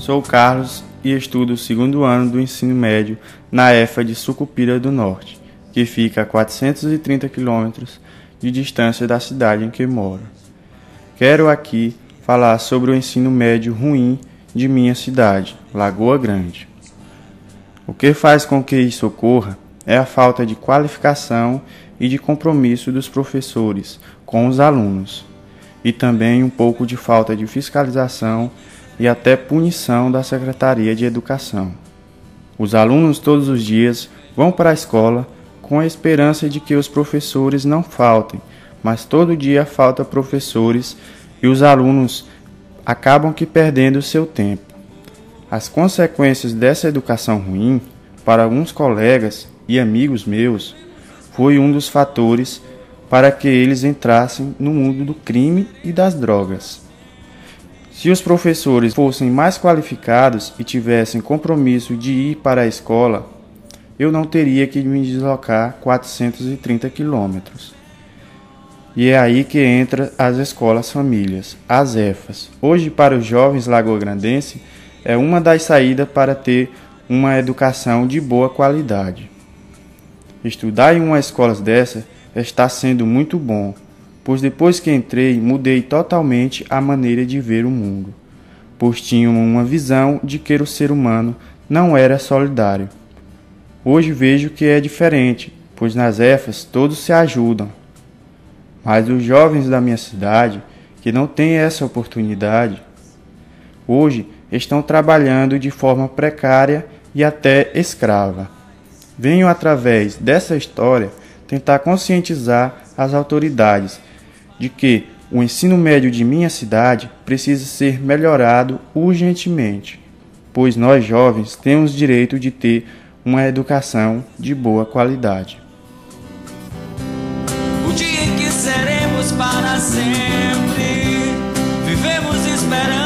Sou o Carlos e estudo o segundo ano do ensino médio na EFA de Sucupira do Norte, que fica a 430 quilômetros de distância da cidade em que moro. Quero aqui falar sobre o ensino médio ruim de minha cidade, Lagoa Grande. O que faz com que isso ocorra é a falta de qualificação e de compromisso dos professores com os alunos, e também um pouco de falta de fiscalização e até punição da Secretaria de Educação. Os alunos todos os dias vão para a escola com a esperança de que os professores não faltem, mas todo dia falta professores e os alunos acabam que perdendo seu tempo. As consequências dessa educação ruim, para alguns colegas e amigos meus, foi um dos fatores para que eles entrassem no mundo do crime e das drogas. Se os professores fossem mais qualificados e tivessem compromisso de ir para a escola, eu não teria que me deslocar 430 quilômetros. E é aí que entra as escolas famílias, as EFAs. Hoje, para os jovens lagoagrandenses, é uma das saídas para ter uma educação de boa qualidade. Estudar em uma escola dessa está sendo muito bom, pois depois que entrei, mudei totalmente a maneira de ver o mundo, pois tinha uma visão de que o ser humano não era solidário. Hoje vejo que é diferente, pois nas EFAs todos se ajudam. Mas os jovens da minha cidade, que não têm essa oportunidade, hoje estão trabalhando de forma precária e até escrava. Venho, através dessa história, tentar conscientizar as autoridades de que o ensino médio de minha cidade precisa ser melhorado urgentemente, pois nós jovens temos direito de ter uma educação de boa qualidade. O dia em que seremos para sempre, vivemos esperando.